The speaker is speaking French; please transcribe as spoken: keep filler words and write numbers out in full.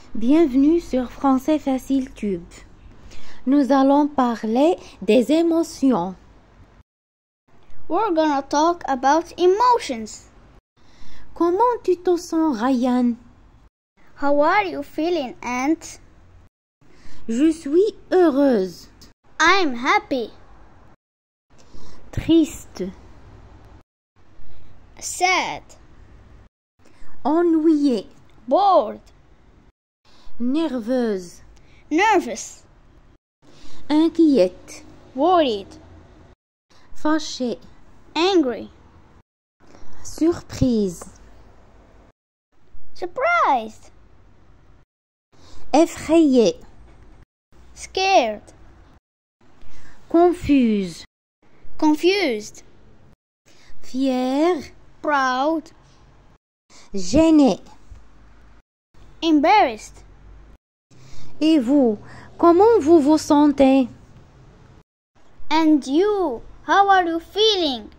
Bienvenue sur Français Facile Tube. Nous allons parler des émotions. We're gonna talk about emotions. Comment tu te sens, Ryan? How are you feeling, Ant? Je suis heureuse. I'm happy. Triste. Sad. Ennuyée. Bored. Nerveuse. Nervous. Inquiète. Worried. Fâchée. Angry. Surprise. Surprised. Effrayée. Scared. Confuse. Confused. Fière. Proud. Gênée. Embarrassed. Et vous, comment vous vous sentez? And you, how are you feeling?